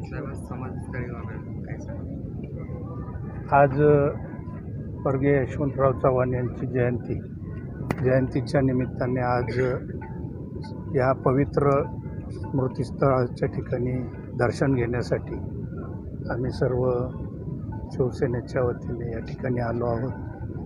समाजस्थळी वगैरे काय सांगा? आज स्वर्गीय यशवंतराव चव्हाण यांची जयंतीच्या निमित्ताने आज या पवित्र स्मृतिस्थळाच्या ठिकाणी दर्शन घेण्यासाठी आम्ही सर्व शिवसेनेच्या वतीने या ठिकाणी आलो आहोत.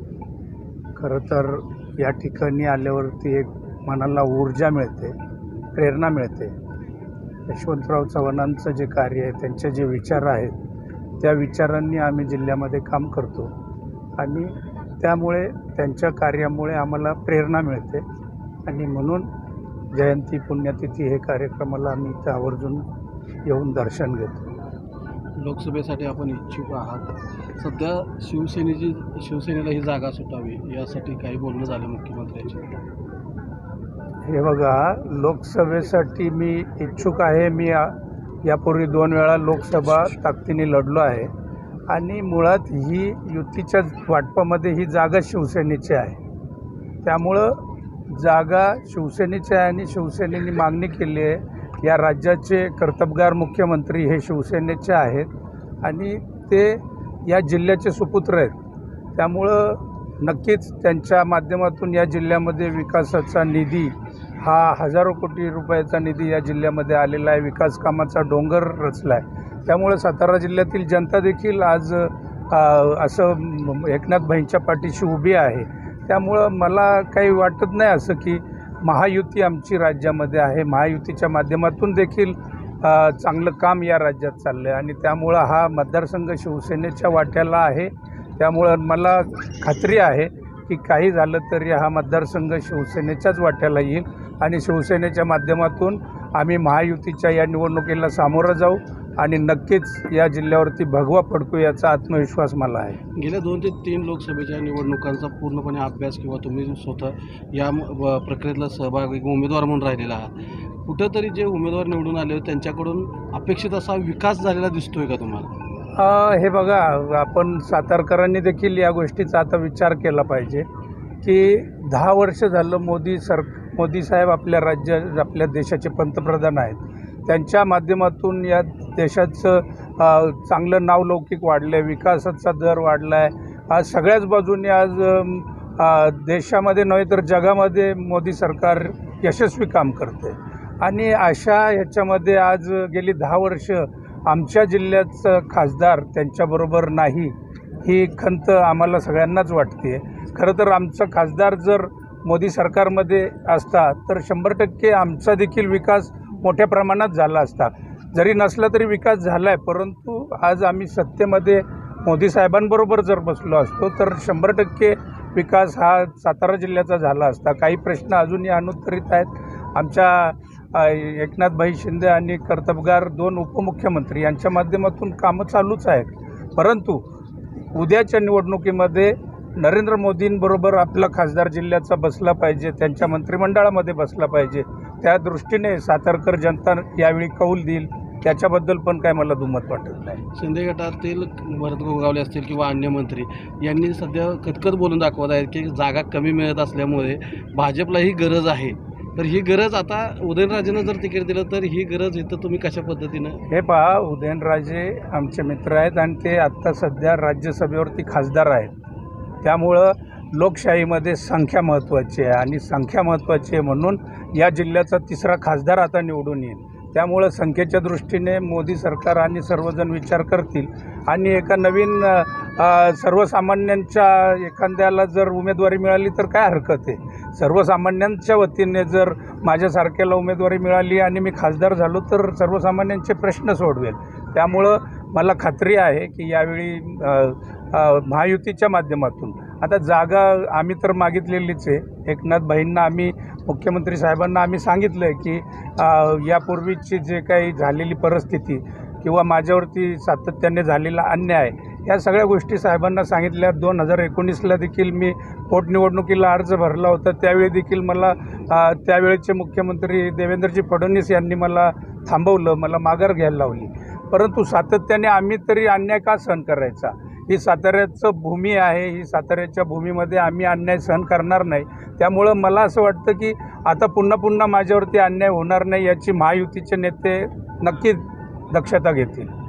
खरं तर या ठिकाणी आल्यावरती एक मनाला ऊर्जा मिळते, प्रेरणा मिळते. यशवंतराव चव्हाणांचं जे कार्य आहे, त्यांचे जे विचार आहेत, त्या विचारांनी आम्ही जिल्ह्यामध्ये काम करतो आणि त्यामुळे त्यांच्या कार्यामुळे आम्हाला प्रेरणा मिळते आणि म्हणून जयंती पुण्यतिथी हे कार्यक्रमाला आम्ही इथं आवर्जून येऊन दर्शन घेतो. लोकसभेसाठी आपण इच्छुक आहात. सध्या शिवसेनेला ही जागा सुटावी यासाठी काही बोलणं झालं मुख्यमंत्र्यांची? हे बघा, लोकसभेसाठी मी इच्छुक आहे. मी यापूर्वी 2 वेळा लोकसभा ताकदीने लढलो आहे आणि मुळात ही युतीच्या वाटपामध्ये ही जागा शिवसेनेची आहे. त्यामुळं जागा शिवसेनेची आहे आणि शिवसेनेने मागणी केली आहे. या राज्याचे कर्तबगार मुख्यमंत्री हे शिवसेनेचे आहेत आणि ते या जिल्ह्याचे सुपुत्र आहेत. त्यामुळं नक्कीच त्यांच्या माध्यमातून या जिल्ह्यामध्ये विकासाचा निधी हा हजारो कोटी रुपयाचा निधी या जिल्ह्यामध्ये आलेला आहे. विकास कामाचा डोंगर रचला आहे. त्यामुळे सातारा जिल्ह्यातील जनता देखील आज असं एकनाथ भाईंच्या पाठीशी उभी आहे. त्यामुळं मला काही वाटत नाही असं की महायुती आमची राज्यामध्ये आहे. महायुतीच्या माध्यमातून देखील चांगलं काम या राज्यात चाललं आहे आणि त्यामुळं हा मतदारसंघ शिवसेनेच्या वाट्याला आहे. त्यामुळं मला खात्री आहे की काही झालं तरी हा मतदारसंघ शिवसेनेच्याच वाट्याला येईल आणि शिवसेनेच्या माध्यमातून आम्ही महायुतीच्या या निवडणुकीला सामोरं जाऊ आणि नक्कीच या जिल्ह्यावरती भगवा फडकू याचा आत्मविश्वास मला आहे. गेल्या 2 ते 3 लोकसभेच्या निवडणुकांचा पूर्णपणे अभ्यास किंवा तुम्ही स्वतः या प्रक्रियेतला सहभागी उमेदवार म्हणून राहिलेला आहात. कुठंतरी जे उमेदवार निवडून आले त्यांच्याकडून अपेक्षित असा विकास झालेला दिसतोय का तुम्हाला? हे बघा, आपण सातारकरांनी देखील या गोष्टीचा आता विचार केला पाहिजे की 10 वर्ष झालं मोदी साहेब आपल्या देशाचे पंतप्रधान आहेत. त्यांच्या माध्यमातून या देशाचं चांगलं नावलौकिक वाढलं आहे, विकासाचा दर वाढला आहे. आज सगळ्याच बाजूने आज देशामध्ये नव्हे तर जगामध्ये मोदी सरकार यशस्वी काम करते आणि अशा ह्याच्यामध्ये आज गेली 10 वर्ष आमच्या जिल्ह्याचं खासदार त्यांच्याबरोबर नाही, ही खंत आम्हाला सगळ्यांनाच वाटते. खरं तर आमचा खासदार जर मोदी सरकारमध्ये असता तर 100% आमचा देखील विकास मोठ्या प्रमाणात झाला असता. जरी नसला तरी विकास झाला आहे, परंतु आज आम्ही सत्तेमध्ये मोदी साहेबांबरोबर जर बसलो असतो तर 100% विकास हा सातारा जिल्ह्याचा झाला असता. काही प्रश्न अजूनही अनुत्तरित आहेत. आमच्या एकनाथभाई शिंदे आणि कर्तबगार 2 उपमुख्यमंत्री यांच्या माध्यमातून कामं चालूच आहेत. परंतु उद्याच्या निवडणुकीमध्ये नरेंद्र मोदींबरोबर आपला खासदार जिल्ह्याचा बसला पाहिजे, त्यांच्या मंत्रिमंडळामध्ये बसला पाहिजे. त्या दृष्टीने सातारकर जनता यावेळी कौल देईल त्याच्याबद्दल पण काय मला दुमत वाटत नाही. शिंदे गटातील भरत गोगावले असतील किंवा अन्य मंत्री यांनी सध्या कटकट बोलून दाखवत आहेत की जागा कमी मिळत असल्यामुळे भाजपला ही गरज आहे. तर ही गरज आता उदयनराजेंना जर तिकीट दिलं तर ही गरज इथं तुम्ही कशा पद्धतीनं? हे पहा, उदयनराजे आमचे मित्र आहेत आणि ते आत्ता सध्या राज्यसभेवरती खासदार आहेत. त्यामुळं लोकशाहीमध्ये संख्या महत्त्वाची आहे आणि संख्या महत्त्वाची आहे म्हणून या जिल्ह्याचा 3रा खासदार आता निवडून येईल. त्यामुळं संख्येच्या दृष्टीने मोदी सरकार आणि सर्वजण विचार करतील आणि एका नवीन सर्वसामान्यांच्या एखाद्याला जर उमेदवारी मिळाली तर काय हरकत आहे. सर्वसामान्यांच्या वतीने जर माझ्यासारख्याला उमेदवारी मिळाली आणि मी खासदार झालो तर सर्वसामान्यांचे प्रश्न सोडवेल. त्यामुळं मला खात्री आहे की यावेळी महायुतीच्या माध्यमातून आता जागा आम्ही तर मागितलेलीच आहे. एकनाथ भाईंना आम्ही मुख्यमंत्री साहेबांना आम्ही सांगितलं आहे की यापूर्वीची जे काही झालेली परिस्थिती किंवा माझ्यावरती सातत्याने झालेला अन्याय या सगळ्या गोष्टी साहेबांना सांगितल्या. 2019ला देखील मी पोटनिवडणुकीला अर्ज भरला होता. त्यावेळी देखील मला त्यावेळेचे मुख्यमंत्री देवेंद्रजी फडणवीस यांनी मला थांबवलं, मला माघार घ्यायला लावली. परंतु सातत्याने आम्ही तरी अन्याय का सहन करायचा? ही साताऱ्याचं भूमी आहे, ही साताऱ्याच्या भूमीमध्ये आम्ही अन्याय सहन करणार नाही. त्यामुळं मला असं वाटतं की आता पुन्हा माझ्यावरती अन्याय होणार नाही याची महायुतीचे नेते नक्की दक्षता घेतील.